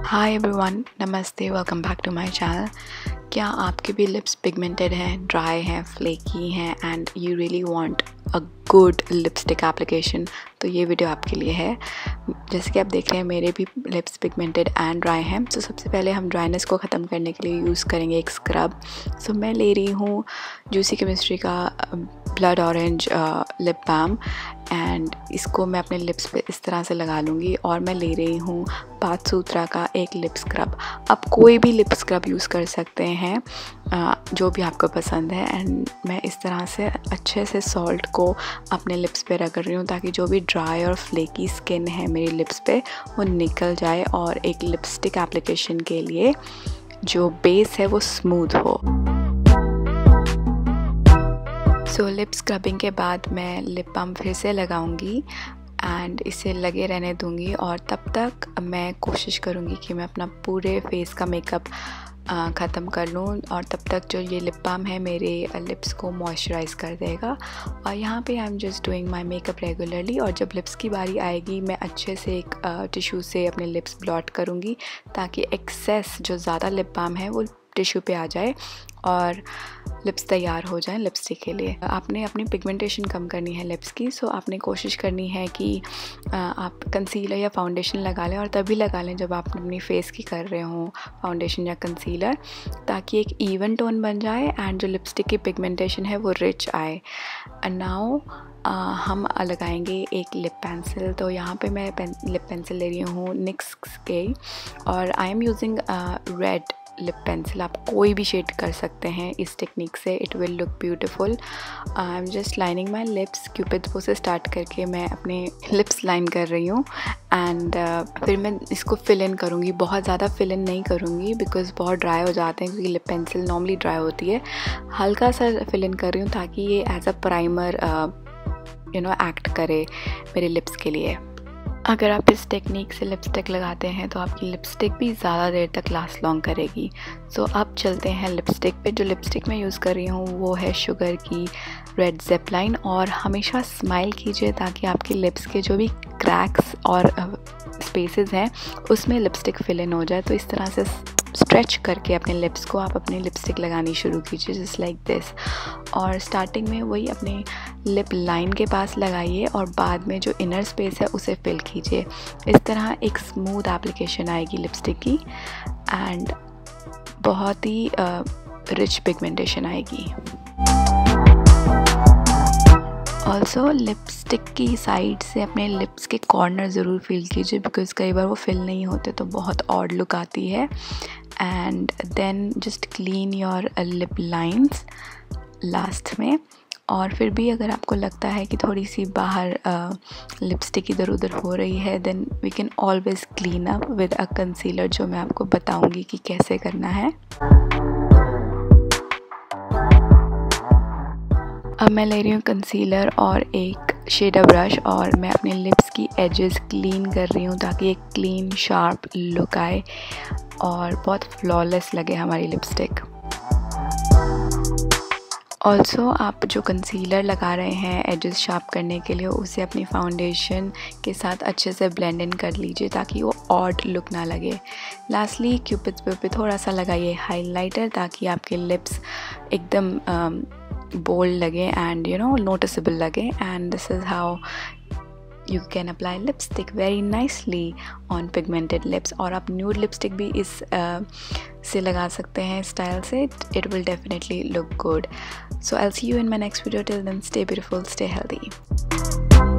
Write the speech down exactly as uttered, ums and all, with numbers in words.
हाय everyone, नमस्ते, welcome back to my channel. क्या आपके भी लिप्स पिगमेंटेड हैं, ड्राई हैं, फ्लेकी हैं and you really want a good lipstick application? तो ये वीडियो आपके लिए है। जैसे कि आप देख रहे हैं मेरे भी लिप्स पिगमेंटेड एंड ड्राई हैं। तो सबसे पहले हम ड्राइनेस को ख़त्म करने के लिए यूज़ करेंगे एक स्क्रब। सो मैं ले रही हूँ जूसी केमिस्ट्री का blood orange lip balm and इसको मैं अपने लिप्स पे इस तरह से लगा लूँगी। और मैं ले रही हूँ पाथसूत्रा का एक लिप स्क्रब। आप कोई भी लिप स्क्रब यूज़ कर सकते हैं जो भी आपको पसंद है। एंड मैं इस तरह से अच्छे से सॉल्ट को अपने लिप्स पे रगड़ रही हूँ ताकि जो भी ड्राई और फ्लेकी स्किन है मेरी लिप्स पे वो निकल जाए और एक लिपस्टिक एप्लीकेशन के लिए जो बेस है वो स्मूथ हो। सो लिप स्क्रबिंग के बाद मैं लिप बाम फिर से लगाऊंगी एंड इसे लगे रहने दूंगी। और तब तक मैं कोशिश करूंगी कि मैं अपना पूरे फेस का मेकअप ख़त्म कर लूँ। और तब तक जो ये लिप बाम है मेरे लिप्स को मॉइस्चराइज़ कर देगा। और यहाँ पे I am just doing my makeup regularly. और जब लिप्स की बारी आएगी मैं अच्छे से एक टिश्यू से अपने लिप्स ब्लॉट करूँगी ताकि एक्सेस जो ज़्यादा लिप बाम है वो टिश्यू पे आ जाए और लिप्स तैयार हो जाएं लिपस्टिक के लिए। आपने अपनी पिगमेंटेशन कम करनी है लिप्स की, सो आपने कोशिश करनी है कि आप कंसीलर या फाउंडेशन लगा लें। और तभी लगा लें जब आप अपनी फेस की कर रहे हो फाउंडेशन या कंसीलर, ताकि एक इवन टोन बन जाए एंड जो लिपस्टिक की पिगमेंटेशन है वो रिच आए। एंड नाउ हम लगाएंगे एक लिप पेंसिल। तो यहाँ पे मैं पेन, लिप पेंसिल ले रही हूँ निक्स के और I am using red lip pencil. आप कोई भी शेड कर सकते हैं इस टेक्निक से, it will look beautiful. I am just lining my lips. Cupid bow से स्टार्ट करके मैं अपने लिप्स लाइन कर रही हूँ एंड uh, फिर मैं इसको फिल इन करूँगी। बहुत ज़्यादा फिल इन नहीं करूँगी बिकॉज बहुत ड्राई हो जाते हैं, क्योंकि लिप पेंसिल नॉर्मली ड्राई होती है। हल्का सा फिल इन कर रही हूँ ताकि ये as a primer you know act करे मेरे लिप्स के लिए। अगर आप इस टेक्निक से लिपस्टिक लगाते हैं तो आपकी लिपस्टिक भी ज़्यादा देर तक लास्ट लॉन्ग करेगी। सो so, अब चलते हैं लिपस्टिक पे। जो लिपस्टिक मैं यूज़ कर रही हूँ वो है शुगर की रेड ज़िपलाइन। और हमेशा स्माइल कीजिए ताकि आपके लिप्स के जो भी क्रैक्स और स्पेसेस हैं उसमें लिपस्टिक फिल इन हो जाए। तो इस तरह से स्ट्रेच करके अपने लिप्स को आप अपनी लिपस्टिक लगानी शुरू कीजिए, जस्ट लाइक दिस। और स्टार्टिंग में वही अपने लिप लाइन के पास लगाइए और बाद में जो इनर स्पेस है उसे फिल कीजिए। इस तरह एक स्मूथ एप्लीकेशन आएगी लिपस्टिक की एंड बहुत ही रिच पिगमेंटेशन आएगी। ऑल्सो लिपस्टिक की साइड से अपने लिप्स के कॉर्नर ज़रूर फिल कीजिए बिकॉज़ कई बार वो फिल नहीं होते तो बहुत ऑड लुक आती है। And then just clean your lip lines last में। और फिर भी अगर आपको लगता है कि थोड़ी सी बाहर लिपस्टिक इधर उधर हो रही है then we can always clean up with a concealer, जो मैं आपको बताऊंगी कि कैसे करना है। अब मैं ले रही हूँ कंसीलर और एक शेडर ब्रश और मैं अपने लिप्स की एजेस क्लीन कर रही हूँ ताकि एक क्लीन शार्प लुक आए और बहुत फ्लॉलेस लगे हमारी लिपस्टिक। ऑल्सो आप जो कंसीलर लगा रहे हैं एजेस शार्प करने के लिए उसे अपनी फाउंडेशन के साथ अच्छे से ब्लेंड इन कर लीजिए ताकि वो ऑड लुक ना लगे। लास्टली क्यूपिड्स पे थोड़ा सा लगाइए हाइलाइटर ताकि आपके लिप्स एकदम बोल्ड लगे एंड यू नो नोटिसेबल लगे। And this is how you can apply lipstick very nicely on pigmented lips। और आप nude lipstick भी इस uh, से लगा सकते हैं स्टाइल से, it will definitely look good। So I'll see you in my next video. Till then, stay beautiful, stay healthy।